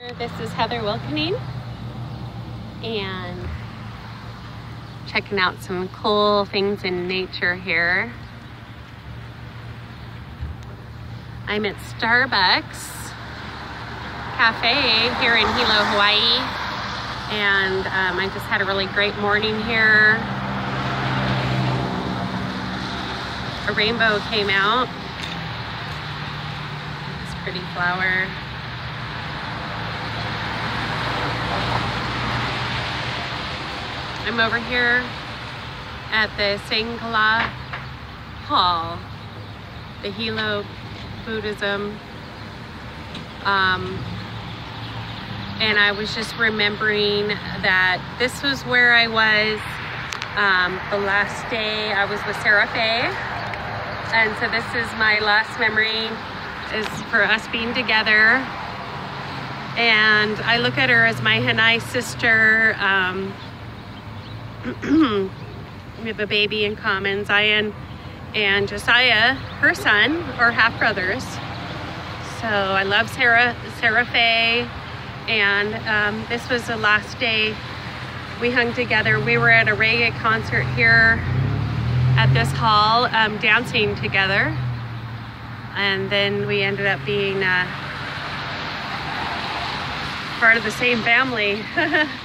This is Heather Wilkening and checking out some cool things in nature here. I'm at Starbucks Cafe here in Hilo, Hawaii, and I just had a really great morning here. A rainbow came out. This pretty flower. I'm over here at the Sangala Hall, the Hilo Buddhism, and I was just remembering that this was where I was the last day I was with Sarah Faye, and so this is my last memory, is for us being together. And I look at her as my Hanai sister. We have a baby in common, Zion and Josiah, her son, or half brothers. So I love Sarah Faye, and this was the last day we hung together. We were at a reggae concert here at this hall, dancing together, and then we ended up being part of the same family.